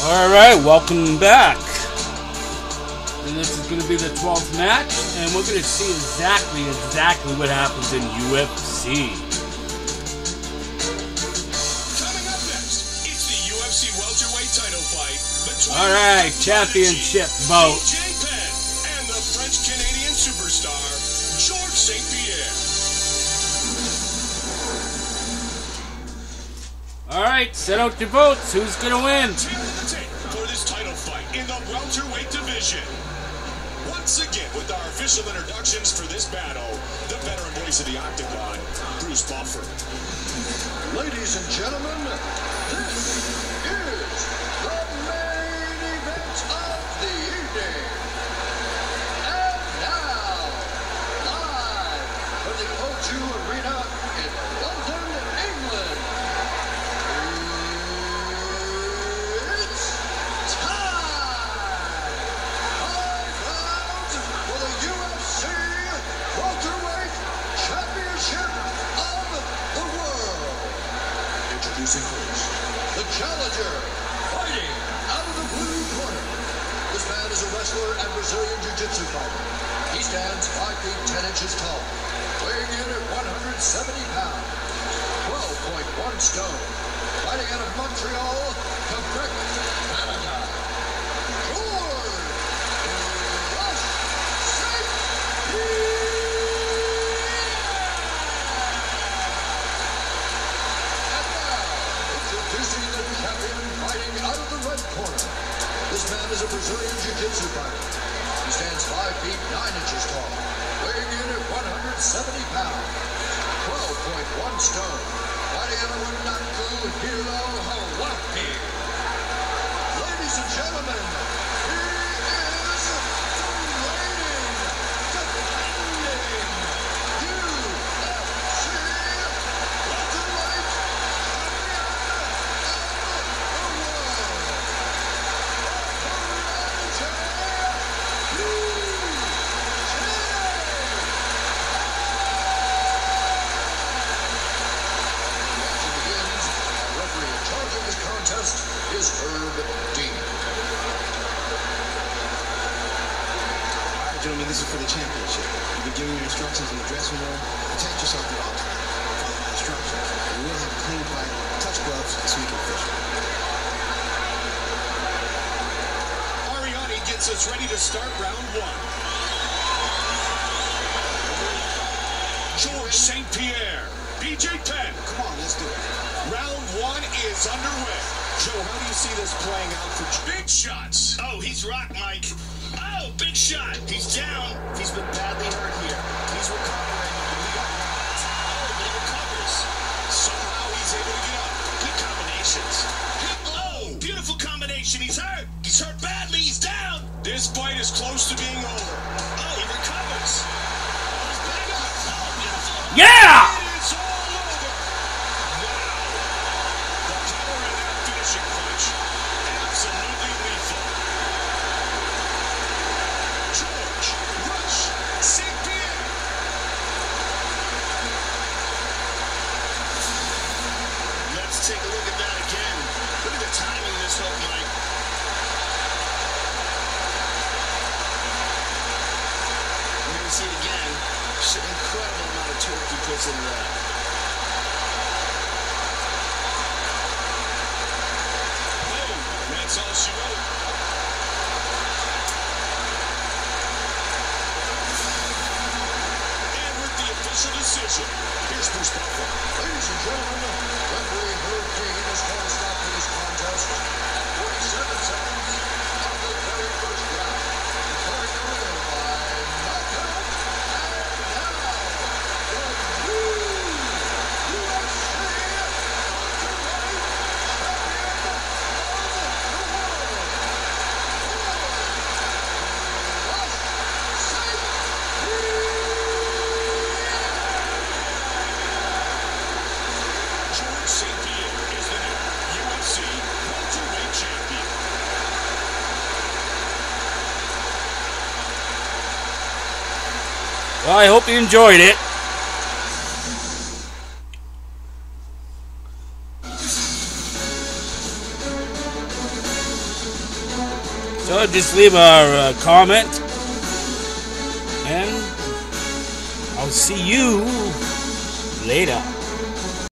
Alright, welcome back. And this is going to be the 12th match, and we're going to see exactly what happens in UFC. Coming up next, it's the UFC welterweight title fight between Alright, championship bout. BJ Penn and the French-Canadian superstar, Georges St-Pierre. Alright, set out your votes. Who's going to win? Tail of the tape for this title fight in the welterweight division. Once again, with our official introductions for this battle, the veteran voice of the Octagon, Bruce Buffer. Ladies and gentlemen, this is the main event of the evening. And now, live from the O2 Arena in London, England, it's time! 5 rounds for the UFC Welterweight Championship of the World. Introducing first, the challenger, fighting out of the blue corner. This man is a wrestler and Brazilian Jiu-Jitsu fighter. He stands 5 feet 10 inches tall, weighing in at 170 pounds, 12.1 stone, fighting out of Montreal, Quebec, Canada. Georges St-Pierre! And now, introducing the champion fighting out of the red corner. This man is a Brazilian Jiu-Jitsu fighter. He stands 5 feet 9 inches tall, weighing in at 170 pounds, 12.1 stone, fighting out of Wanaku, Hilo, Hawaii. Ladies and gentlemen, he is the reigning, defending UFC welterweight is Herb Dean. All right, gentlemen, this is for the championship. You've been giving your instructions in the dressing room. Protect yourself at all times. Follow my instructions. We will have a clean fight. Touch gloves so we can fish. Ariani gets us ready to start round 1. Georges St-Pierre, BJ Penn. Come on, let's do it. Round 1 is underway. Joe, how do you see this playing out for big shots? Oh, he's rocked, Mike. Oh, big shot. He's down. He's been badly hurt here. He's recovering. We got rounds. Oh, but he recovers. Somehow he's able to get up. Good combinations. Oh, beautiful combination. He's hurt. He's hurt badly. He's down. This fight is close to being over. Oh, he recovers. He's back up. Oh, beautiful. Yeah! It's all over. Wow. The power in that finishing punch. Absolutely lethal. Georges Rush St-Pierre. Let's take a look at that again. Look at the timing of this hook, Mike. We're going to see it again. Just an incredible amount of torque he puts into that. Boom. That's all she wrote. And with the official decision, here's Bruce Buffer. Ladies and gentlemen, referee Herb Dean has called a stop to this contest at 47 seconds of the very first round. Declaring the winner by knockout, and now, the new UFC welterweight champion of the world, Georges St-Pierre. Georges St-Pierre is the new UFC welterweight champion. Well, I hope you enjoyed it. So just leave a comment, and I'll see you later.